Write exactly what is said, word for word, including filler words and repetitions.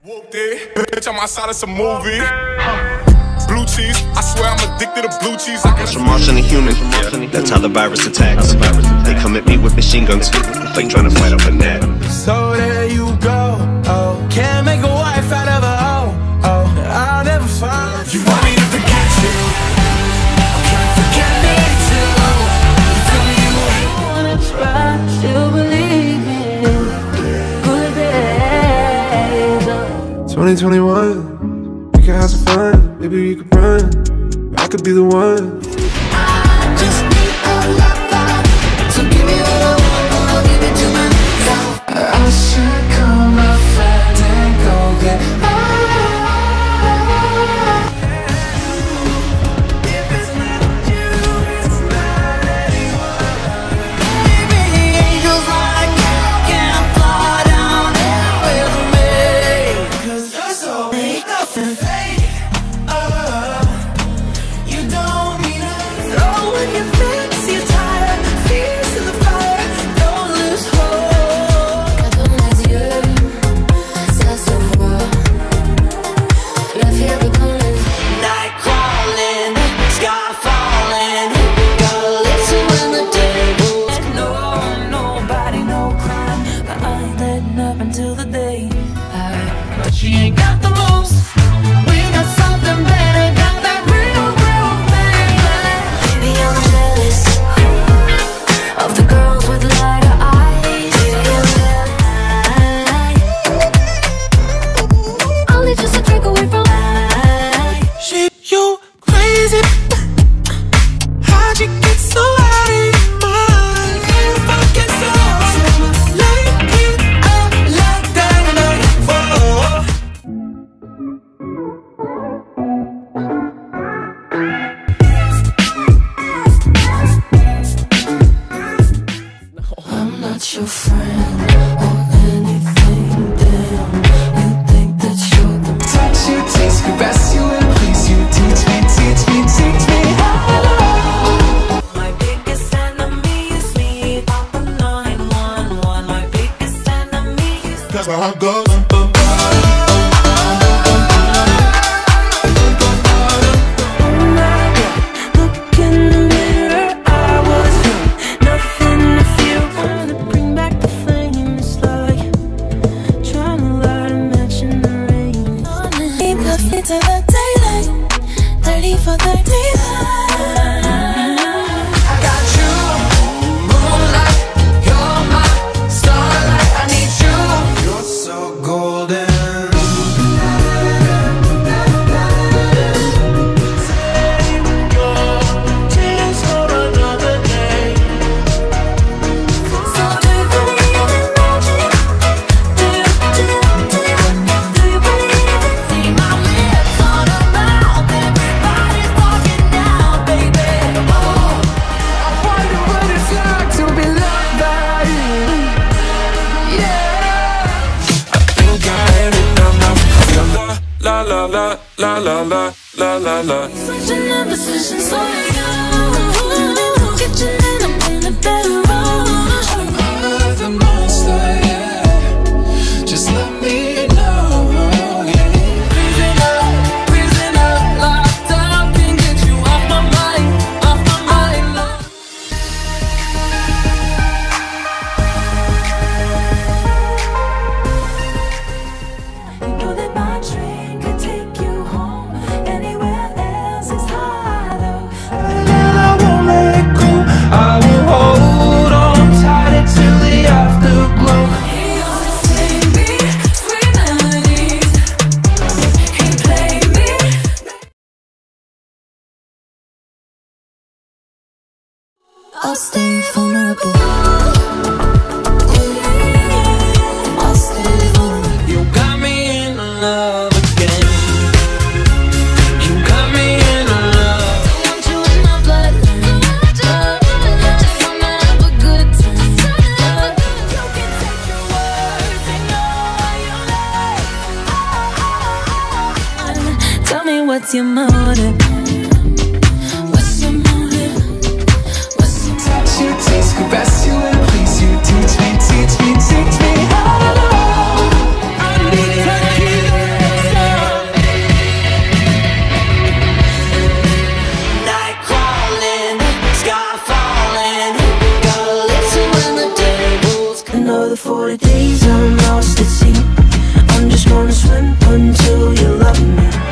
Whooped it, bitch, I'm outside of some movie. Blue cheese, I swear I'm addicted to blue cheese. I From Martian to human, yeah. That's how the virus attacks. They come at me with machine guns, like trying to fight off a net. So there you go, oh. Can't make a wife out of a hoe, oh. I'll never find. You want me to forget you? Can't forget me too. You tell me you ain't wanna try to believe in good days. twenty twenty-one, we can have some fun. Maybe you could run, I could be the one. I just need a lot, so give me what I want, I'll give it to myself. I should call my friend and go get high. If it's not you, it's not anyone. Maybe the angels like you can fly down here with me, 'cause you're so ain't nothing fake. Until the day I, but she ain't got the most. We got something better, got that real, real thing. Baby, I'm jealous of the girls with lighter eyes. Only just a drink away from she, you crazy. How'd you get so out of your mind? If I get so your friend or anything, damn. You think that you're the touch you, taste, caress you, and please you. Teach me, teach me, teach me how. My biggest enemy is me. Papa nine one one. My biggest enemy is. That's how it goes. To the daylight, thirty for thirty. I got you, moonlight, you're my starlight. I need you. You're so golden. Save your tears for another day. So do you believe in magic? Do you, do you, do you, do you believe in see my lips on a mouth? Everybody's talking now, baby. Oh, I wonder what it's like to be loved by you. Yeah. I think I am enough. La la la la la la la la la. switching up positions for you. Kitchen and I'm in a better room. I'm the monster, yeah. Just let me know, yeah. Breathing up, breathing up, locked up, can't get you off my mind, off my mind, love. You know that my train could take you home. Anywhere else is harder. And I won't let it go. I will hold on tight until the afterglow. He used to sing me sweet melodies. He played me. I'll stay vulnerable. I'll stay vulnerable. You got me in love again. You got me in love. Want you in my blood. Just wanna have a good time. You can take your words and know you lie. Tell me what's your motive? What's your motive? What's your Touch you, taste, caress you, and please you. Teach me, teach me, teach me how. I need it. the forty days I'm lost at sea. I'm just gonna swim until you love me.